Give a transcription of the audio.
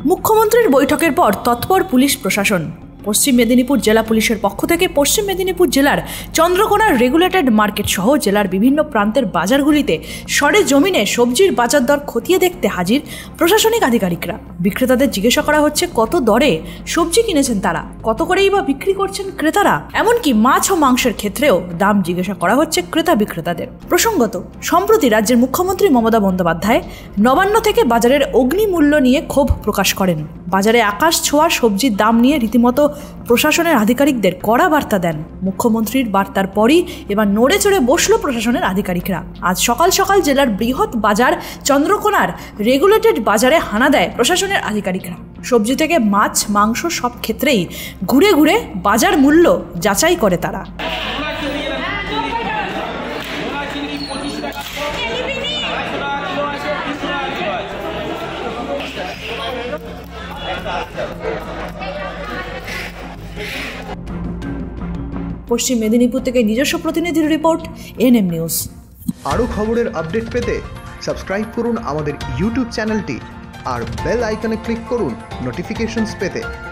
মুখ্যমন্ত্রীর বৈঠকের পর তৎপর পুলিশ প্রশাসন। পশ্চিম মেদিনীপুর জেলা পুলিশের পক্ষ থেকে পশ্চিম মেদিনীপুর জেলার চন্দ্রকোনার রেগুলেটেড মার্কেট সহ জেলার বিভিন্ন প্রান্তের বাজারগুলিতে সরেজমিনে সবজির বাজার দর খতিয়ে দেখতে হাজির প্রশাসনিক আধিকারিকরা। বিক্রেতাদের জিজ্ঞাসা করা হচ্ছে কত দরে সবজি কিনেছেন তারা, কত করেই বা বিক্রি করছেন ক্রেতারা। এমনকি মাছ ও মাংসের ক্ষেত্রেও দাম জিজ্ঞাসা করা হচ্ছে ক্রেতা বিক্রেতাদের। প্রসঙ্গত, সম্প্রতি রাজ্যের মুখ্যমন্ত্রী মমতা বন্দ্যোপাধ্যায় নবান্ন থেকে বাজারের অগ্নিমূল্য নিয়ে ক্ষোভ প্রকাশ করেন। বাজারে আকাশ ছোঁয়া সবজির দাম নিয়ে রীতিমতো প্রশাসনের আধিকারিকদের কড়া বার্তা দেন। মুখ্যমন্ত্রীর বার্তার পরই এবার নড়ে চড়ে বসল প্রশাসনের আধিকারিকরা। আজ সকাল সকাল জেলার বৃহৎ বাজার চন্দ্রকোনার রেগুলেটেড বাজারে হানা দেয় প্রশাসনের আধিকারিকরা। সবজি থেকে মাছ মাংস সব ক্ষেত্রেই ঘুরে ঘুরে বাজার মূল্য যাচাই করে তারা। পশ্চিম মেদিনীপুর থেকে নিজস্ব প্রতিনিধির রিপোর্ট, এনএম নিউজ। আরও খবরের আপডেট পেতে সাবস্ক্রাইব করুন আমাদের ইউটিউব চ্যানেলটি আর বেল আইকনে ক্লিক করুন নোটিফিকেশনস পেতে।